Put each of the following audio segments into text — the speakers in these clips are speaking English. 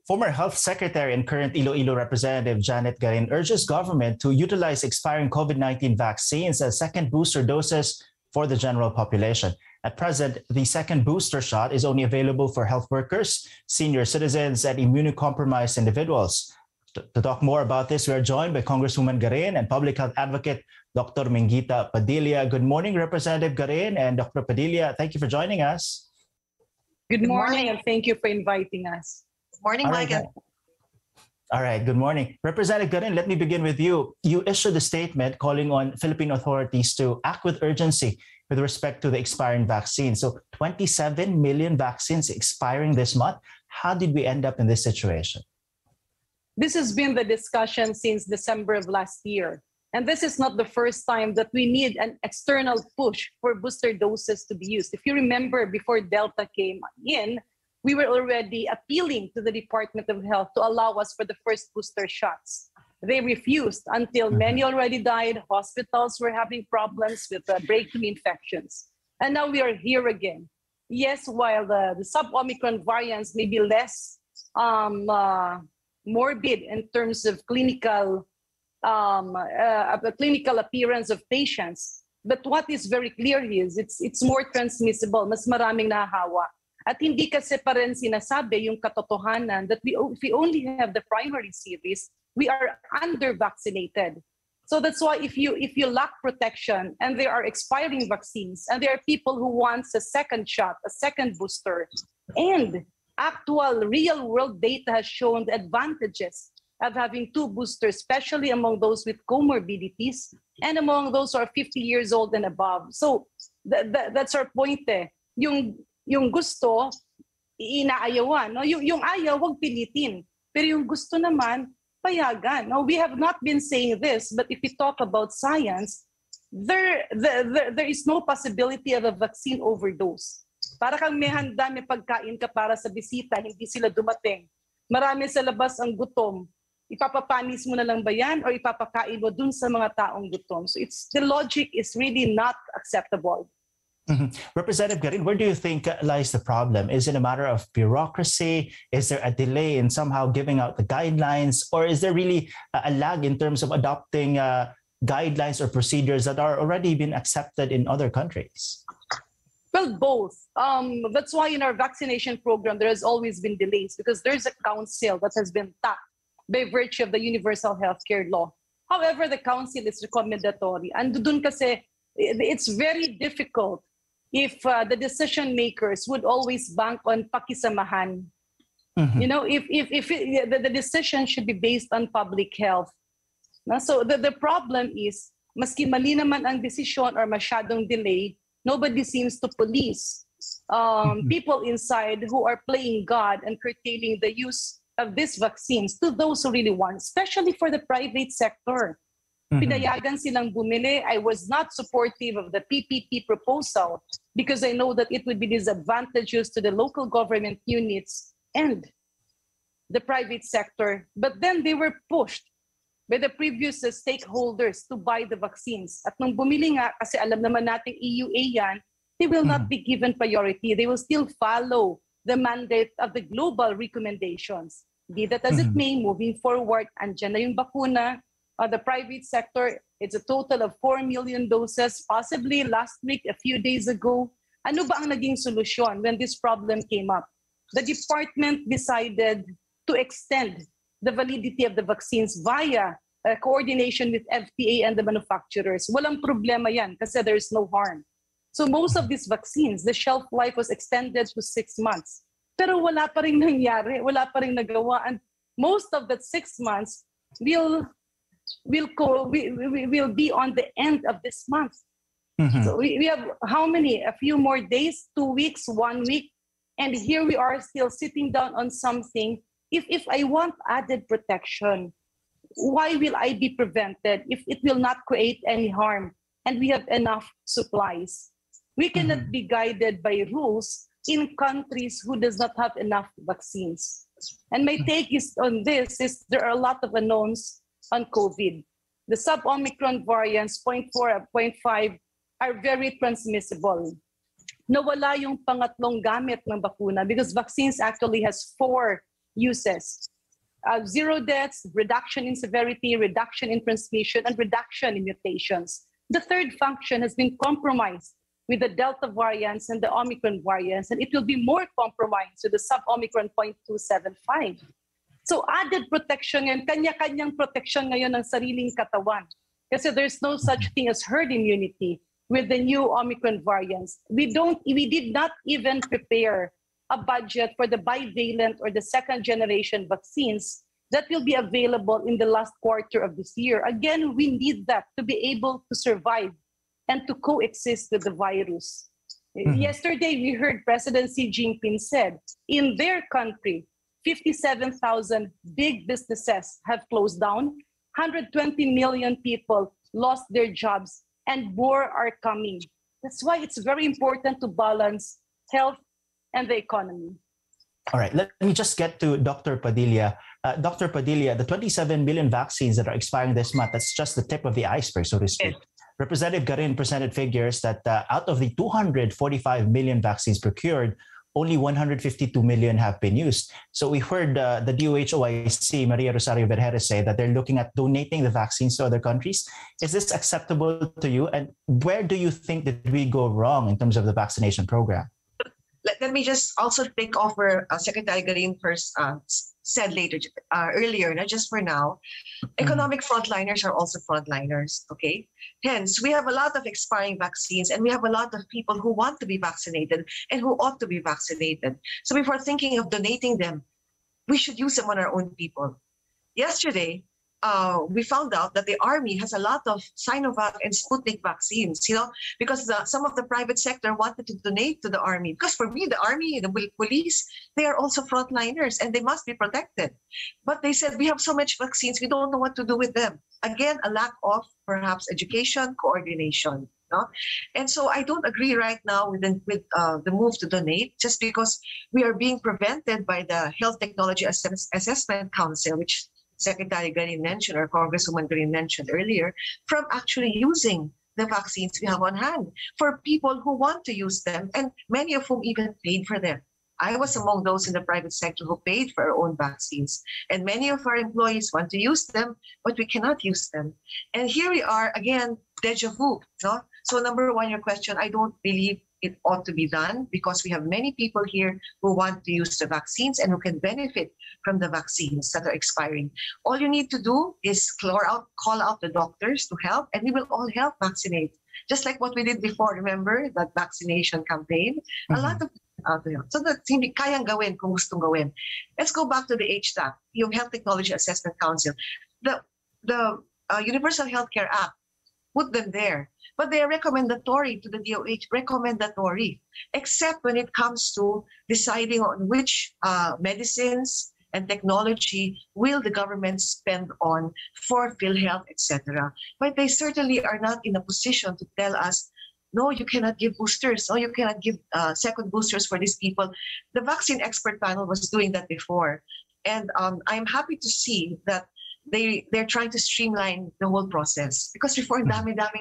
Former Health Secretary and current Iloilo Representative Janet Garin urges government to utilize expiring COVID-19 vaccines as second booster doses for the general population. At present, the second booster shot is only available for health workers, senior citizens, and immunocompromised individuals. To talk more about this, we are joined by Congresswoman Garin and Public Health Advocate Dr. Mingita Padilla. Good morning, Representative Garin and Dr. Padilla. Thank you for joining us. Good morning, and thank you for inviting us. Morning, Megan. All right, good morning. Representative Garin, let me begin with you. You issued a statement calling on Philippine authorities to act with urgency with respect to the expiring vaccines. So 27 million vaccines expiring this month. How did we end up in this situation? This has been the discussion since December of last year. And this is not the first time that we need an external push for booster doses to be used. If you remember, before Delta came in, we were already appealing to the Department of Health to allow us for the first booster shots. They refused until many already died. Hospitals were having problems with breakthrough infections. And now we are here again. Yes, while the sub-Omicron variants may be less morbid in terms of clinical appearance of patients, but what is very clear is it's more transmissible, mas maraming nahahawa. At hindi kasi pa rin sinasabi yung katotohanan that if we only have the primary series, we are under-vaccinated. So that's why if you lack protection and there are expiring vaccines and there are people who want a second shot, a second booster, and actual real-world data has shown the advantages of having two boosters, especially among those with comorbidities and among those who are 50 years old and above. So that's our point eh. Yung gusto, inaayawan. No? Yung ayaw, wag pilitin. Pero yung gusto naman, payagan. No? We have not been saying this, but if we talk about science, there is no possibility of a vaccine overdose. Para kang may handa, may pagkain ka para sa bisita, hindi sila dumating. Marami sa labas ang gutom. Ipapapanis mo na lang ba yan o ipapakain mo dun sa mga taong gutom? So the logic is really not acceptable. Representative Garin, where do you think lies the problem? Is it a matter of bureaucracy? Is there a delay in somehow giving out the guidelines? Or is there really a lag in terms of adopting guidelines or procedures that are already been accepted in other countries? Well, both. That's why in our vaccination program, there has always been delays because there's a council that has been tapped by virtue of the Universal Healthcare Law. However, the council is recommendatory. And dun kasi, it's very difficult if the decision makers would always bank on pakisamahan. You know, if the decision should be based on public health. So the problem is, maski mali naman ang desisyon or masyadong delay, nobody seems to police people inside who are playing God and curtailing the use of these vaccines to those who really want, especially for the private sector. Pinayagan silang bumili. I was not supportive of the PPP proposal because I know that it would be disadvantageous to the local government units and the private sector. But then they were pushed by the previous stakeholders to buy the vaccines. At nung bumili nga, kasi alam naman natin EUA yan, they will not be given priority. They will still follow the mandate of the global recommendations. Be that as it may, moving forward, andyan na yung bakuna. The private sector, it's a total of 4 million doses, possibly last week, a few days ago. Ano ba ang naging solusyon when this problem came up? The department decided to extend the validity of the vaccines via coordination with FDA and the manufacturers. Walang problema yan kasi there is no harm. So most of these vaccines, the shelf life was extended to 6 months. Pero wala pa rin nangyari, wala pa rin nagawa. And most of that 6 months will be on the end of this month. So we have how many? A few more days, 2 weeks, 1 week. And here we are still sitting down on something. If I want added protection, why will I be prevented if it will not create any harm and we have enough supplies? We cannot be guided by rules in countries who does not have enough vaccines. And my take is on this is there are a lot of unknowns on COVID. The sub-Omicron variants, 0.4 and 0.5, are very transmissible. Nawala yung pangatlong gamit ng bakuna because vaccines actually has 4 uses. Zero deaths, reduction in severity, reduction in transmission, and reduction in mutations. The third function has been compromised with the Delta variants and the Omicron variants, and it will be more compromised with the sub-Omicron 0.275. So added protection and kanya-kanyang protection ngayon ng sariling katawan. Kasi there's no such thing as herd immunity with the new Omicron variants. We did not even prepare a budget for the bivalent or the second generation vaccines that will be available in the last quarter of this year. Again, we need that to be able to survive and to coexist with the virus. Yesterday, we heard President Xi Jinping said, in their country, 57,000 big businesses have closed down, 120 million people lost their jobs, and more are coming. That's why it's very important to balance health and the economy. All right, let me just get to Dr. Padilla. Dr. Padilla, the 27 million vaccines that are expiring this month, that's just the tip of the iceberg, so to speak. Yes. Representative Garin presented figures that out of the 245 million vaccines procured, only 152 million have been used. So we heard the DOH-OIC, Maria Rosario Vergeire, say that they're looking at donating the vaccines to other countries. Is this acceptable to you? And where do you think that we go wrong in terms of the vaccination program? Let me just also take off where Secretary Garin first said earlier, not just for now. Economic frontliners are also frontliners, okay? Hence, we have a lot of expiring vaccines and we have a lot of people who want to be vaccinated and who ought to be vaccinated. So before thinking of donating them, we should use them on our own people. Yesterday, we found out that the Army has a lot of Sinovac and Sputnik vaccines, because some of the private sector wanted to donate to the Army. Because for me, the Army, the police, they are also frontliners and they must be protected. But they said, we have so much vaccines, we don't know what to do with them. Again, a lack of perhaps education, coordination. And so I don't agree right now with the move to donate, just because we are being prevented by the Health Technology Assessment Council, which Secretary Garin mentioned, or Congresswoman Garin mentioned earlier, from actually using the vaccines we have on hand for people who want to use them, and many of whom even paid for them. I was among those in the private sector who paid for our own vaccines, and many of our employees want to use them, but we cannot use them. And here we are again, deja vu. So number one, your question, I don't believe it ought to be done, because we have many people here who want to use the vaccines and who can benefit from the vaccines that are expiring. All you need to do is call out the doctors to help, and we will all help vaccinate. Just like what we did before, remember that vaccination campaign? A lot of out there. So that's hindi kayang gawin kung gustong gawin. Let's go back to the HTAC, yung Health Technology Assessment Council. The Universal Healthcare Act put them there, but they are recommendatory to the DOH, recommendatory, except when it comes to deciding on which medicines and technology will the government spend on for PhilHealth, etc. But they certainly are not in a position to tell us, no, you cannot give boosters. No, you cannot give second boosters for these people. The vaccine expert panel was doing that before. And I'm happy to see that they're trying to streamline the whole process. Because before, ang dami-daming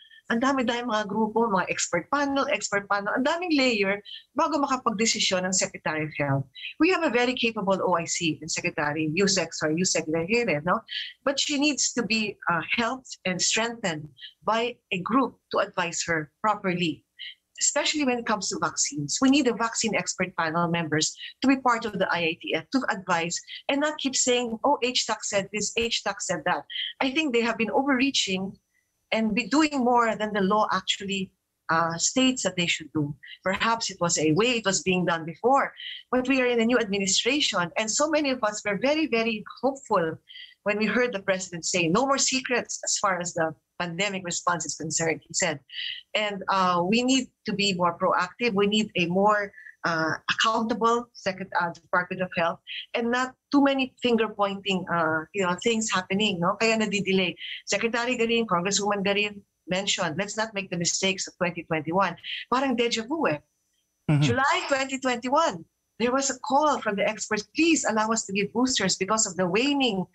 mga grupo, mga expert panel, ang daming layer bago makapag-desisyon ng Secretary of Health. We have a very capable OIC and Secretary, Yusek Vergeire, no? But she needs to be helped and strengthened by a group to advise her properly, especially when it comes to vaccines. We need the vaccine expert panel members to be part of the IATF to advise and not keep saying, oh, HTAC said this, HTAC said that. I think they have been overreaching and be doing more than the law actually states that they should do. Perhaps it was a way it was being done before, but we are in a new administration, and so many of us were very, very hopeful when we heard the president say, no more secrets as far as the pandemic response is concerned, he said. And we need to be more proactive. We need a more accountable Department of Health, and not too many finger-pointing things happening. No? Kaya nadidelay. Secretary Garin, Congresswoman Garin mentioned, let's not make the mistakes of 2021. Parang deja vu eh. July 2021, there was a call from the experts, please allow us to give boosters because of the waning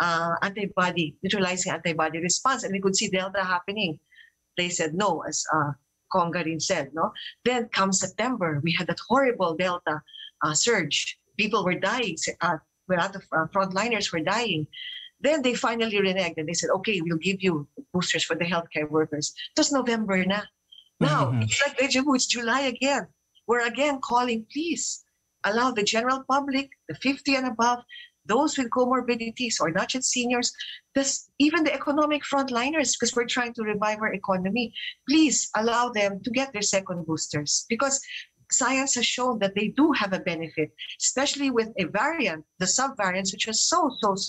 neutralizing antibody response. And we could see Delta happening. They said no, as Kong Garin said. No. Then come September, we had that horrible Delta surge. People were dying. a lot of frontliners were dying. Then they finally reneged and they said, okay, we'll give you boosters for the healthcare workers. It was November na. Now, it's like deja vu, it's July again. We're again calling, please allow the general public, the 50 and above, those with comorbidities or not just seniors, even the economic frontliners, because we're trying to revive our economy, please allow them to get their second boosters, because science has shown that they do have a benefit, especially with a variant, the subvariants, which are so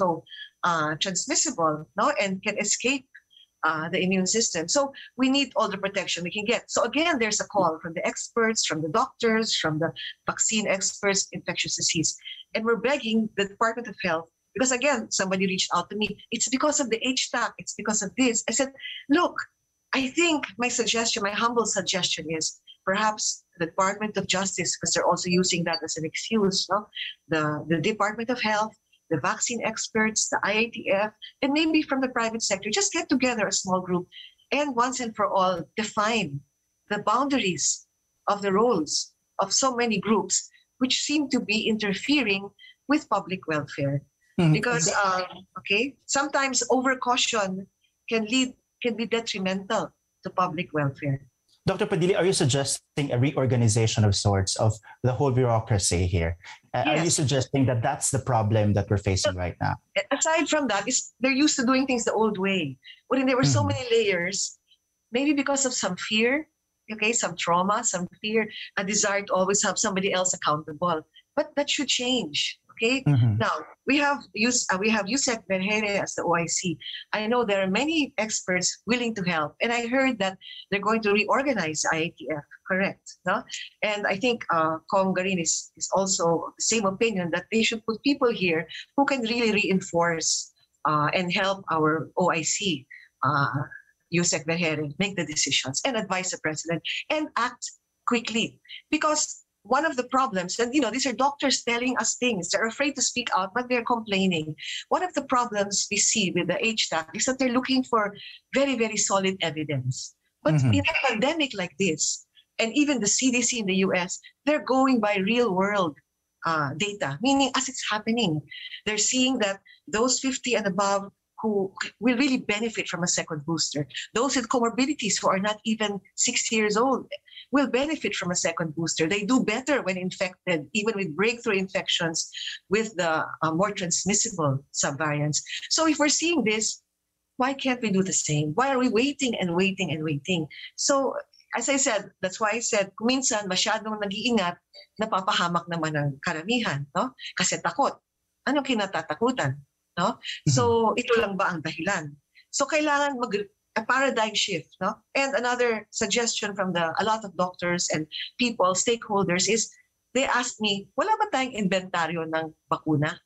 transmissible, no, and can escape the immune system. So we need all the protection we can get. So again, there's a call from the experts, from the doctors, from the vaccine experts, infectious disease. And we're begging the Department of Health, because again, somebody reached out to me, it's because of the HTAC, it's because of this. I said, look, I think my humble suggestion is perhaps the Department of Justice, because they're also using that as an excuse, no? The Department of Health, the vaccine experts, the IATF, and maybe from the private sector, just get together a small group and once and for all define the boundaries of the roles of so many groups which seem to be interfering with public welfare. Because, sometimes overcaution can be detrimental to public welfare. Dr. Padilla, are you suggesting a reorganization of sorts of the whole bureaucracy here? Yes. Are you suggesting that that's the problem that we're facing right now? Aside from that, they're used to doing things the old way. When there were so many layers, maybe because of some fear, some trauma, some fear, a desire to always have somebody else accountable. But that should change. Now we have Yusek Berhere as the OIC. I know there are many experts willing to help, and I heard that they're going to reorganize IATF. Correct, no? And I think Kong Garin is also the same opinion that they should put people here who can really reinforce and help our OIC, Yusek Berhere, make the decisions and advise the president and act quickly, because one of the problems, and these are doctors telling us things. They're afraid to speak out, but they're complaining. One of the problems we see with the HTAC is that they're looking for very, very solid evidence. But in a pandemic like this, and even the CDC in the US, they're going by real world data, meaning as it's happening. They're seeing that those 50 and above who will really benefit from a second booster, those with comorbidities who are not even 60 years old, will benefit from a second booster. They do better when infected, even with breakthrough infections with the more transmissible subvariants. So if we're seeing this, why can't we do the same? Why are we waiting and waiting and waiting? So as I said, that's why I said, minsan masyadong nag-iingat, napapahamak naman ng karamihan, no? Kasi takot. Ano kinatatakutan? No? So ito lang ba ang dahilan? So kailangan a paradigm shift, no? And another suggestion from a lot of doctors and people, stakeholders, is they asked me, wala ba tayong inventaryo ng bakuna?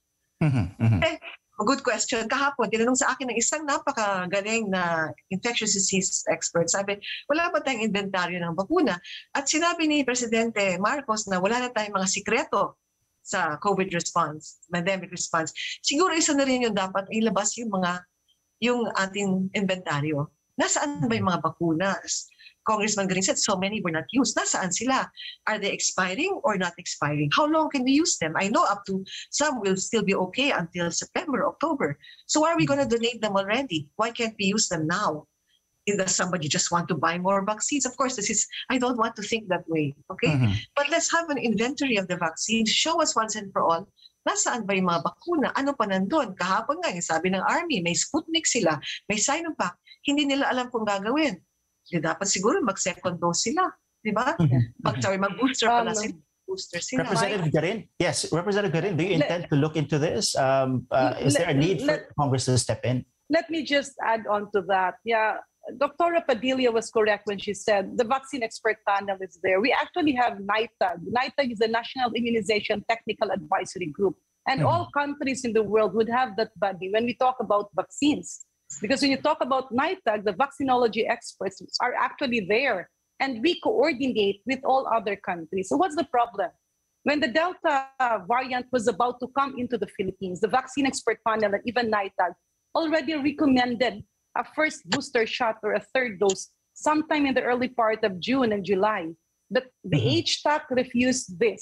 A good question. Kahapon, tinanong sa akin ng isang napakagaling na infectious disease expert, sabi, wala ba tayong inventaryo ng bakuna? At sinabi ni Presidente Marcos na wala na tayong mga sikreto sa COVID response, pandemic response. Siguro isa na rin yung dapat ilabas yung ating inventaryo. Nasaan ba yung mga bakunas? Congressman Garin said so many were not used. Nasaan sila? Are they expiring or not expiring? How long can we use them? I know up to some will still be okay until September, October. So why are we going to donate them already? Why can't we use them now? Does somebody just want to buy more vaccines? Of course, I don't want to think that way. Okay? But let's have an inventory of the vaccines. Show us once and for all, nasaan ba yung mga bakuna? Ano pa nandun? Kahapon nga, sabi ng Army, may Sputnik sila, may Sinovac. Hindi nila alam kung gagawin. Dapat siguro mag-second dose sila. Di ba? Mag-booster pala sila. Booster sila. Representative Garin? Yes, Representative Garin, do you intend to look into this? Is there a need for Congress to step in? Let me just add on to that. Yeah, Dr. Padilla was correct when she said the vaccine expert panel is there. We actually have NITAG. NITAG is the National Immunization Technical Advisory Group. And all countries in the world would have that body when we talk about vaccines. Because when you talk about NITAG, the vaccinology experts are actually there. And we coordinate with all other countries. So what's the problem? When the Delta variant was about to come into the Philippines, the vaccine expert panel and even NITAG already recommended a first booster shot or a third dose sometime in the early part of June and July. But the HTAC refused this.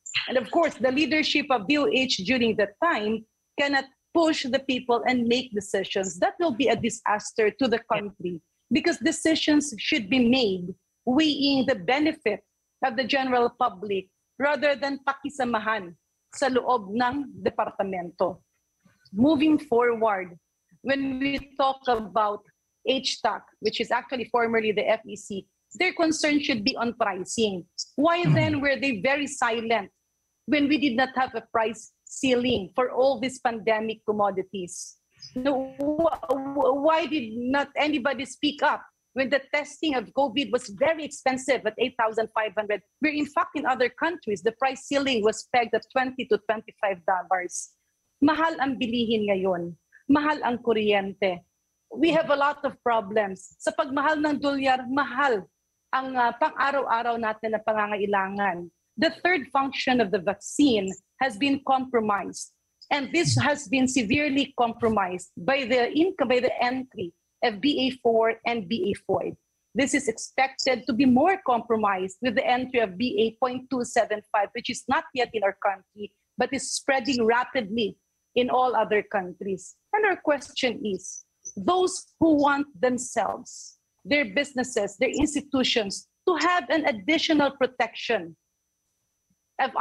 And of course, the leadership of DOH during that time cannot push the people and make decisions. That will be a disaster to the country because decisions should be made weighing the benefit of the general public rather than pakisamahan sa loob ng departamento. Moving forward, when we talk about HTAC, which is actually formerly the FEC, their concern should be on pricing. Why then were they very silent when we did not have a price ceiling for all these pandemic commodities? No, why did not anybody speak up when the testing of COVID was very expensive at 8,500, where in fact in other countries, the price ceiling was pegged at $20 to $25. Mahal ang bilihin ngayon. Mahal ang kuryente. We have a lot of problems. Sa pagmahal ng dolyar, mahal ang pang-araw-araw natin na pangangailangan. The third function of the vaccine has been compromised. And this has been severely compromised by the entry of BA4 and BA5. This is expected to be more compromised with the entry of BA.275, which is not yet in our country, but is spreading rapidly in all other countries. And our question is, those who want themselves, their businesses, their institutions to have an additional protection of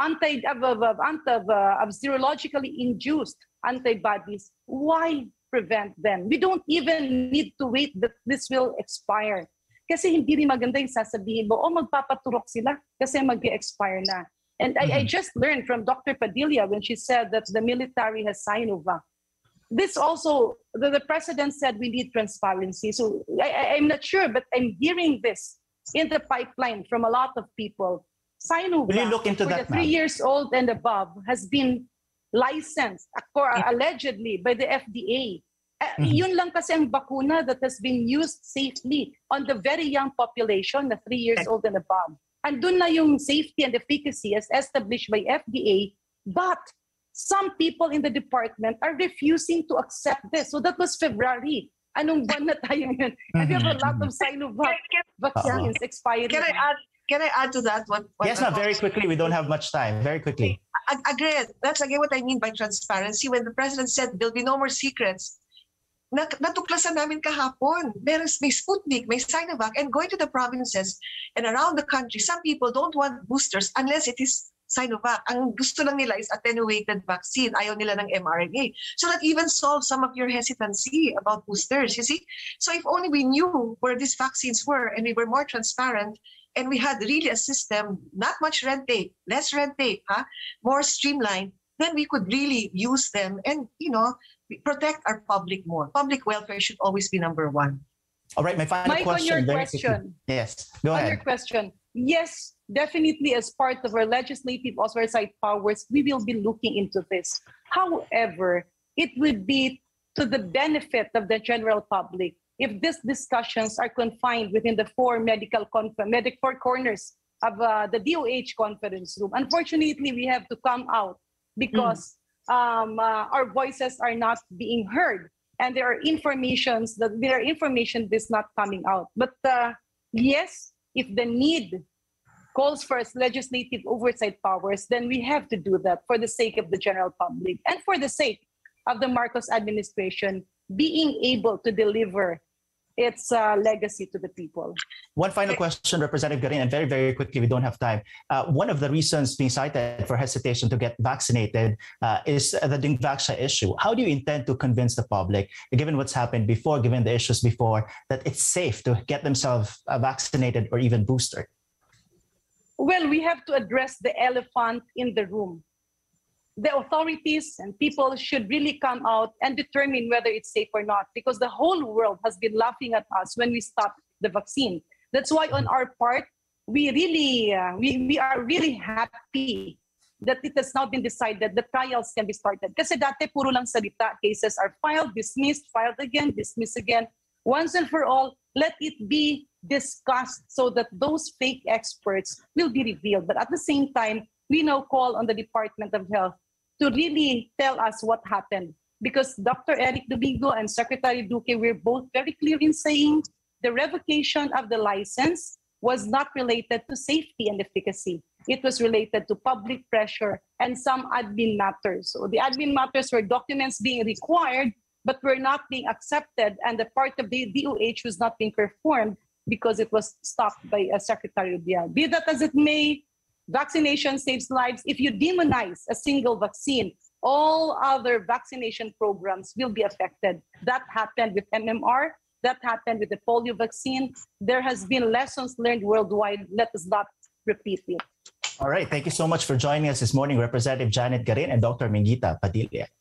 serologically induced antibodies, why prevent them? We don't even need to wait that this will expire. Kasi hindi rin maganda yung sasabihin mo, magpapaturok sila kasi mag-expire na. And I just learned from Dr. Padilla when she said that the military has Sinovac. This also, the president said we need transparency. So I'm not sure, but I'm hearing this in the pipeline from a lot of people. Sinovac, will you look into for that, the 3 years old and above, has been licensed allegedly by the FDA. Yun lang kasi ang bakuna that has been used safely on the very young population, the 3 years old and above. Andun na yung safety and efficacy as established by FDA, but some people in the department are refusing to accept this. So that was February. Anong buwan na tayo ngayon? And we have a lot of Sinovac vaccines expiring. Can I add to that? What yes, ma'am, very quickly. We don't have much time. Very quickly. Agreed. That's again what I mean by transparency. When the president said there'll be no more secrets, natuklasan namin kahapon. May Sputnik, may Sinovac, and going to the provinces and around the country, some people don't want boosters unless it is Sinovac. Ang gusto lang nila is attenuated vaccine. Ayaw nila ng mRNA. So that even solves some of your hesitancy about boosters, you see? So if only we knew where these vaccines were and we were more transparent and we had really a system, not much red tape, less red tape, more streamlined, then we could really use them and, protect our public more. Public welfare should always be number one. All right, my final Mike, question. on your question. Yes, go ahead. On your question, yes, definitely as part of our legislative oversight powers, we will be looking into this. However, it would be to the benefit of the general public if these discussions are confined within the four corners of the DOH conference room. Unfortunately, we have to come out because our voices are not being heard, and there are information is not coming out. But yes, if the need calls for legislative oversight powers, then we have to do that for the sake of the general public and for the sake of the Marcos administration being able to deliver its legacy to the people. One final question, Representative Garin, and very, very quickly, we don't have time. One of the reasons being cited for hesitation to get vaccinated is the Dingvaxia issue. How do you intend to convince the public, given what's happened before, given the issues before, that it's safe to get themselves vaccinated or even boosted? Well, we have to address the elephant in the room. The authorities and people should really come out and determine whether it's safe or not, because the whole world has been laughing at us when we stopped the vaccine. That's why on our part, we are really happy that it has now been decided that trials can be started. Kasi dati puro lang salita, cases are filed, dismissed, filed again, dismissed again. Once and for all, let it be discussed so that those fake experts will be revealed. But at the same time, we now call on the Department of Health to really tell us what happened. Because Dr. Eric Domingo and Secretary Duque were both very clear in saying the revocation of the license was not related to safety and efficacy. it was related to public pressure and some admin matters. So the admin matters were documents being required, but were not being accepted, and the part of the DOH was not being performed because it was stopped by Secretary Rubial. Be that as it may, vaccination saves lives. If you demonize a single vaccine, all other vaccination programs will be affected. That happened with MMR. That happened with the polio vaccine. There has been lessons learned worldwide. Let us not repeat it. All right. Thank you so much for joining us this morning, Representative Janet Garin and Dr. Mingita Padilla.